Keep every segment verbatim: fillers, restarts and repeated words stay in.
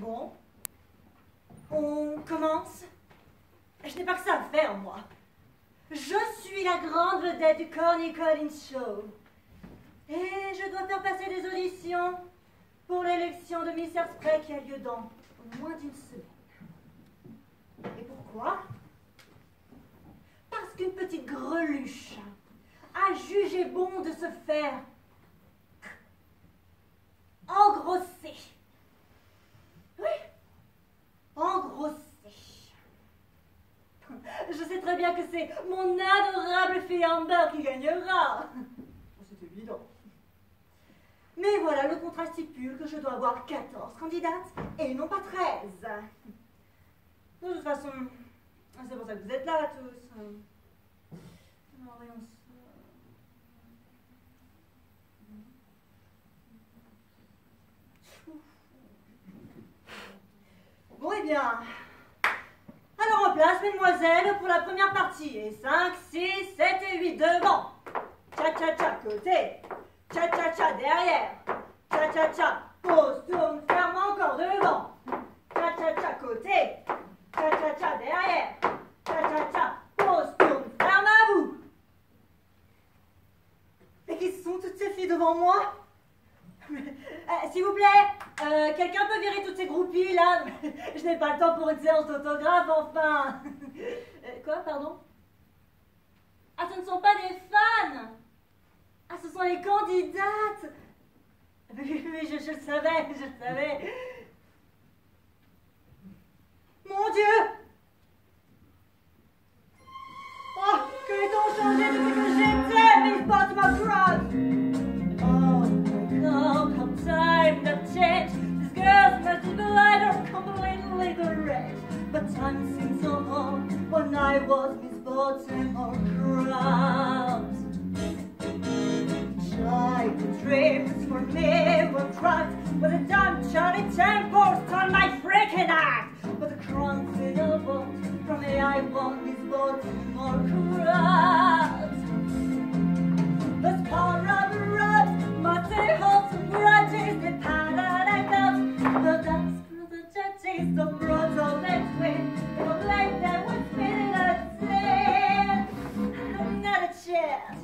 Bon. On commence. Je n'ai pas que ça à faire, moi. Je suis la grande vedette du Corny Collins Show. Et je dois faire passer des auditions pour l'élection de Miss Hairspray qui a lieu dans moins d'une semaine. Et pourquoi? Parce qu'une petite greluche a jugé bon de se faire engrosser. Oui, engrosser. Je sais très bien que c'est mon adorable fille Amber qui gagnera. C'est évident. Mais voilà, le contrat stipule que je dois avoir quatorze candidates et non pas treize. De toute façon, c'est pour ça que vous êtes là tous. Alors, voyons ça. Bon, eh bien. Alors en place, mesdemoiselles, pour la première partie. Et cinq, six, sept et huit devant. Cha-cha-cha côté. Cha-cha-cha derrière. Cha-cha-cha pause, tourne, ferme encore devant. Cha-cha-cha côté. Cha-cha-cha derrière. Cha-cha-cha pause, tourne, ferme à vous. Et qui sont toutes ces filles devant moi? Euh, S'il vous plaît, euh, quelqu'un peut virer toutes ces groupies là? Je n'ai pas le temps pour une séance d'autographe, enfin. Euh, quoi, pardon? Ah, ce ne sont pas des fans. Ah, ce sont les candidates. Oui, oui, je, je le savais, je le savais. Mon Dieu! Oh, que les temps ont changé depuis que j'étais Miss Baltimore Cross! Come, come time to change. These girls must be blind or completely correct. But time seems so long when I was Miss Baltimore Cross. Childhood dreams for me were crushed with a dumb Charlie Temples on my freaking act. But the crumbs in a boat from me I won Miss Baltimore Cross. The scar of the rubs must say hold some grudges, the powder I felt, the dust for the judges, the brutal they twin, they will blame them with spitting at sin. Not a chance.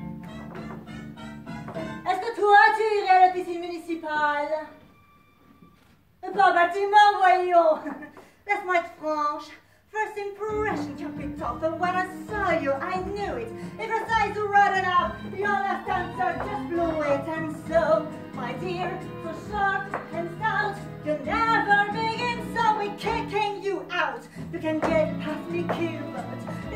Est-ce que toi tu irais à la piscine municipale? Pas bâtiment, voyons. Laisse-moi être franche. First impression can be tough, but when I saw you, I knew it. If your size were right enough, your left answer just blew it. And so, my dear, so short and stout, you'll never begin, so we're kicking you out. You can get past me, Cupid,